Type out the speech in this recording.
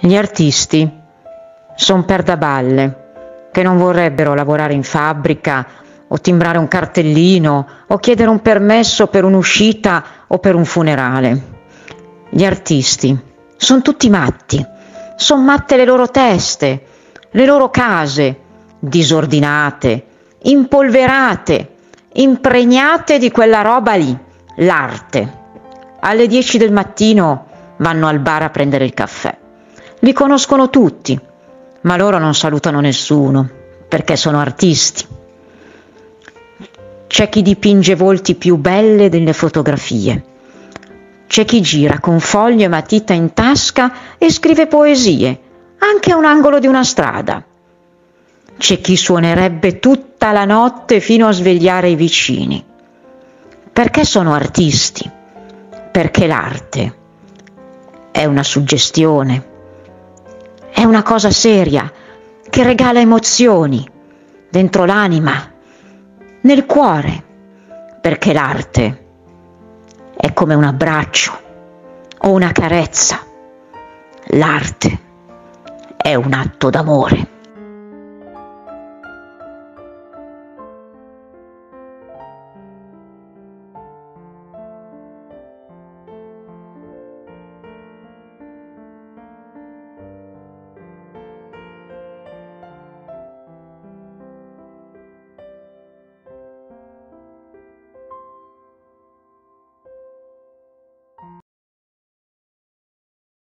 Gli artisti son perdaballe che non vorrebbero lavorare in fabbrica o timbrare un cartellino o chiedere un permesso per un'uscita o per un funerale. Gli artisti son tutti matti, son matte le loro teste, le loro case, disordinate, impolverate, impregnate di quella roba lì, l'arte. Alle 10 del mattino vanno al bar a prendere il caffè. Li conoscono tutti, ma loro non salutano nessuno, perché sono artisti. C'è chi dipinge volti più belle delle fotografie. C'è chi gira con foglio e matita in tasca e scrive poesie, anche a un angolo di una strada. C'è chi suonerebbe tutta la notte fino a svegliare i vicini. Perché sono artisti? Perché l'arte è una suggestione, è una cosa seria che regala emozioni dentro l'anima, nel cuore, perché l'arte è come un abbraccio o una carezza. L'arte è un atto d'amore.